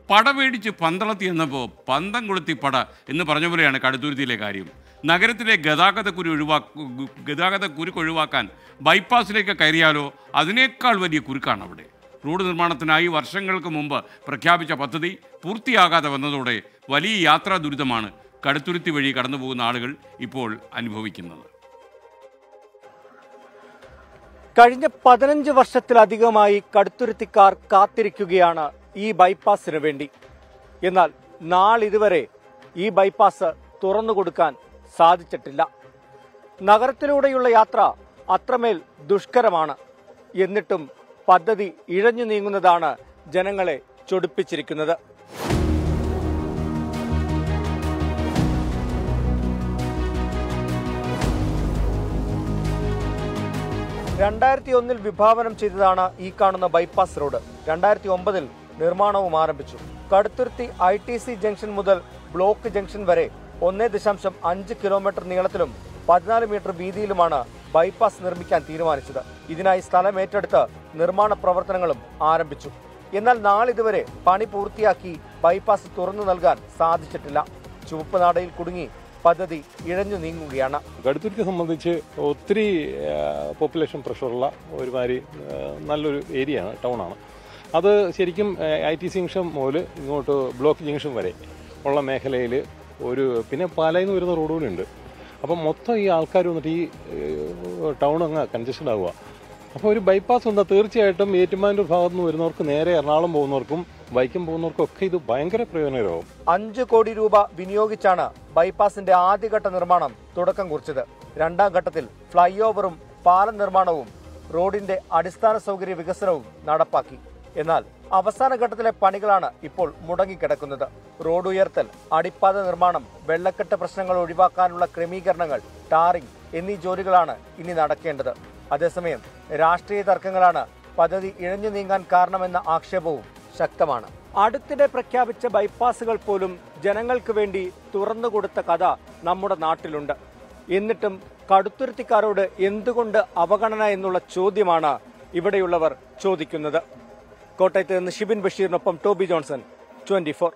പട മേടിച്ച് പന്തളത്തി എന്നപ്പോൾ പന്തം കൊളുത്തി പട എന്ന് പറഞ്ഞ പോലെയാണ് കടുത്തുരുത്തിയിലെ കാര്യം. നഗരത്തിലെ ഗതാഗതക്കുരുക്ക് ഒഴിവാക്കാൻ ബൈപ്പാസിലേക്ക് കയറിയാലോ അതിനേക്കാൾ വലിയ കുരുക്കാണ് അവിടെ. റോഡ് നിർമ്മാണത്തിനായി വർഷങ്ങൾക്ക് മുമ്പ് പ്രഖ്യാപിച്ച പദ്ധതി പൂർത്തിയാകാതെ വന്നതോടെ വലിയ യാത്രാ ദുരിതമാണ് കടുത്തുരുത്തി വഴി കടന്നു പോകുന്ന ആളുകൾ ഇപ്പോൾ അനുഭവിക്കുന്നത്. കഴിഞ്ഞ 15 വർഷത്തിലധികമായി കടുത്തുരുത്തിക്കാർ കാത്തിരിക്കുകയാണ് ഈ ബൈപ്പാസിന് വേണ്ടി. എന്നാൽ നാളിതുവരെ ഈ ബൈപ്പാസ് തുറന്നുകൊടുക്കാൻ സാധിച്ചിട്ടില്ല. നഗരത്തിലൂടെയുള്ള യാത്ര അത്രമേൽ ദുഷ്കരമാണ്. എന്നിട്ടും പദ്ധതി ഇഴഞ്ഞു നീങ്ങുന്നതാണ് ജനങ്ങളെ ചൊടിപ്പിച്ചിരിക്കുന്നത്. 2001 വിഭാവനം ചെയ്തതാണ് ഈ കാണുന്ന ബൈപ്പാസ് റോഡ്. 2009 നിർമ്മാണവും ആരംഭിച്ചു. കടുത്തുരുത്തി ITC ജംഗ്ഷൻ മുതൽ ബ്ലോക്ക് ജംഗ്ഷൻ വരെ 1.5 കിലോമീറ്റർ നീളത്തിലും 14 മീറ്റർ വീതിയിലുമാണ് ബൈപ്പാസ് നിർമ്മിക്കാൻ തീരുമാനിച്ചത്. ഇതിനായി സ്ഥലം ഏറ്റെടുത്ത് നിർമ്മാണ പ്രവർത്തനങ്ങളും ആരംഭിച്ചു. എന്നാൽ നാളിതുവരെ പണി പൂർത്തിയാക്കി ബൈപ്പാസ് തുറന്നു നൽകാൻ സാധിച്ചിട്ടില്ല. ചുവപ്പ് നാടയിൽ കുടുങ്ങി പദ്ധതി ഇഴഞ്ഞു നീങ്ങുകയാണ്. കടുത്തുരുത്തിയെ സംബന്ധിച്ച് ഒത്തിരി പോപ്പുലേഷൻ പ്രഷറുള്ള ഒരുമാതിരി നല്ലൊരു ഏരിയയാണ്, ടൗണാണ്. അത് ശരിക്കും ITC ജംഗ്ഷൻ മുതൽ ഇങ്ങോട്ട് ബ്ലോക്ക് ജംഗ്ഷൻ വരെ ഉള്ള മേഖലയിൽ പിന്നെ പാലയിൽ നിന്ന് വരുന്ന റോഡ് കൂടി ഉണ്ട്. അപ്പം മൊത്തം ഈ ആൾക്കാർ വന്നിട്ട് ഈ ടൗൺ അങ്ങ് കൺജസ്റ്റഡ് ആവുക. അപ്പോൾ ഒരു ബൈപ്പാസ് ഉണ്ട്. തീർച്ചയായിട്ടും ഏറ്റുമാനൂർ ഭാഗത്തു നിന്ന് വരുന്നവർക്ക് നേരെ എറണാകുളം പോകുന്നവർക്കും ബൈക്കും പോകുന്നവർക്കും ഒക്കെ ഇത് ഭയങ്കര പ്രയോജനകരമാവും. 5 കോടി രൂപ വിനിയോഗിച്ചാണ് ബൈപ്പാസിന്റെ ആദ്യഘട്ട നിർമ്മാണം തുടക്കം കുറിച്ചത്. രണ്ടാം ഘട്ടത്തിൽ ഫ്ലൈ ഓവറും പാലം നിർമ്മാണവും റോഡിന്റെ അടിസ്ഥാന സൗകര്യ വികസനവും നടപ്പാക്കി. എന്നാൽ അവസാന ഘട്ടത്തിലെ പണികളാണ് ഇപ്പോൾ മുടങ്ങിക്കിടക്കുന്നത്. റോഡ് ഉയർത്തൽ, അടിപ്പാത നിർമ്മാണം, വെള്ളക്കെട്ട് പ്രശ്നങ്ങൾ ഒഴിവാക്കാനുള്ള ക്രമീകരണങ്ങൾ, ടാറിംഗ് എന്നീ ജോലികളാണ് ഇനി നടക്കേണ്ടത്. അതേസമയം രാഷ്ട്രീയ തർക്കങ്ങളാണ് പദ്ധതി ഇഴഞ്ഞു നീങ്ങാൻ കാരണമെന്ന ആക്ഷേപവും ശക്തമാണ്. അടുത്തിടെ പ്രഖ്യാപിച്ച ബൈപ്പാസുകൾ പോലും ജനങ്ങൾക്ക് വേണ്ടി തുറന്നുകൊടുത്ത കഥ നമ്മുടെ നാട്ടിലുണ്ട്. എന്നിട്ടും കടുത്തുരുത്തിക്കാരോട് എന്തുകൊണ്ട് അവഗണന എന്നുള്ള ചോദ്യമാണ് ഇവിടെയുള്ളവർ ചോദിക്കുന്നത്. കോട്ടയത്ത് നിന്ന് ഷിബിൻ ബഷീറിനൊപ്പം ടോബി ജോൺസൺ, 24.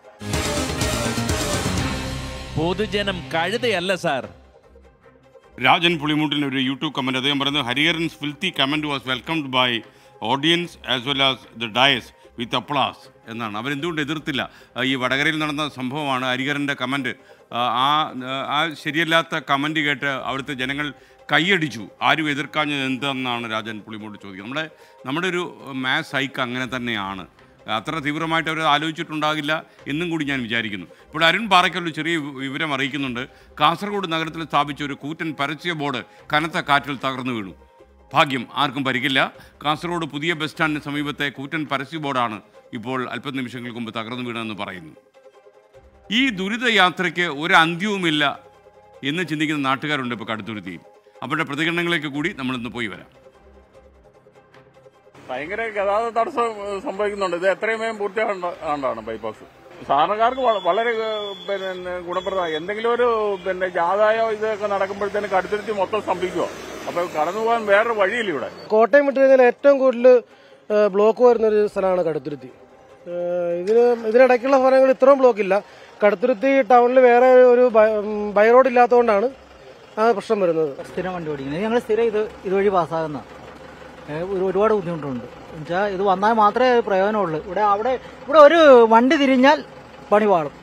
പൊതുജനം കഴുതയല്ല സാർ. രാജൻ പുളിമൂട്ടിന് ഒരു യൂട്യൂബ് കമന്റ്. അദ്ദേഹം പറയുന്നത് Hariharan's filthy comment was welcomed by audience as well as the dais with applause എന്നാണ്. അവരെന്തുകൊണ്ട് എതിർത്തില്ല? ഈ വടകരയിൽ നടന്ന സംഭവമാണ്. ഹരിഹരൻ്റെ കമന്റ്, ആ ശരിയല്ലാത്ത കമന്റ് കേട്ട് അവിടുത്തെ ജനങ്ങൾ കൈയടിച്ചു. ആരും എതിർക്കാഞ്ഞത് എന്താണെന്നാണ് രാജൻ പുളിമൂട്ട് ചോദിക്കുന്നത്. നമ്മുടെ ഒരു മാസ് ഹൈക്ക് അങ്ങനെ തന്നെയാണ്. അത്ര തീവ്രമായിട്ട് അവർ ആലോചിച്ചിട്ടുണ്ടാകില്ല എന്നും കൂടി ഞാൻ വിചാരിക്കുന്നു. ഇപ്പോൾ അരുൺ പാറയ്ക്കൽ ഒരു ചെറിയ വിവരം അറിയിക്കുന്നുണ്ട്. കാസർഗോഡ് നഗരത്തിൽ സ്ഥാപിച്ച ഒരു കൂറ്റൻ പരസ്യ ബോർഡ് കനത്ത കാറ്റിൽ തകർന്നു വീണു. ഭാഗ്യം, ആർക്കും പരിക്കില്ല. കാസർഗോഡ് പുതിയ ബസ് സ്റ്റാൻഡിന് സമീപത്തെ കൂറ്റൻ പരസ്യ ബോർഡാണ് ഇപ്പോൾ അല്പനിമിഷങ്ങൾക്ക് മുമ്പ് തകർന്നു വീണെന്ന് പറയുന്നു. ഈ ദുരിതയാത്രയ്ക്ക് ഒരു അന്ത്യവുമില്ല എന്ന് ചിന്തിക്കുന്ന നാട്ടുകാരുണ്ട് ഇപ്പോൾ കടുത്തുരുത്തിയിൽ. അവരുടെ പ്രതികരണങ്ങളിലേക്ക് കൂടി നമ്മളിന്ന് പോയി വരാം. ഭയങ്കര ഗതാഗത തടസ്സം സംഭവിക്കുന്നുണ്ട്. ഇത് എത്രയും വേഗം പൂർത്തിയാകേണ്ടതാണ് ബൈപ്പാസ്. സാധാരണക്കാർക്ക് വളരെ ഗുണപ്രദമായി. എന്തെങ്കിലും ഒരു ജാഥയോ ഇതൊക്കെ നടക്കുമ്പോഴത്തേന് കടുത്തുരുത്തി മൊത്തം സ്തംഭിക്കുക. അപ്പൊ കടന്നു പോകാൻ വേറൊരു വഴിയില്ല ഇവിടെ. കോട്ടയം വിട്ട് കഴിഞ്ഞാൽ ഏറ്റവും കൂടുതൽ ബ്ലോക്ക് വരുന്നൊരു സ്ഥലമാണ് കടുത്തുരുത്തി. ഇതിനിടയ്ക്കുള്ള സ്ഥലങ്ങൾ ഇത്രയും ബ്ലോക്കില്ല. കടുത്തുരുത്തി ടൗണിൽ വേറെ ഒരു ബൈ റോഡ് ഇല്ലാത്തതുകൊണ്ടാണ് ആ പ്രശ്നം വരുന്നത്. സ്ഥിരം വണ്ടി ഓടിക്കുന്നത് ഞങ്ങൾ സ്ഥിരം ഇതുവഴി പാസ്സാകുന്ന ഒരുപാട് ബുദ്ധിമുട്ടുണ്ട്. എന്നുവെച്ചാൽ ഇത് വന്നാൽ മാത്രമേ പ്രയോജനമുള്ളൂ. ഇവിടെ ഒരു വണ്ടി തിരിഞ്ഞാൽ പണി പാടും.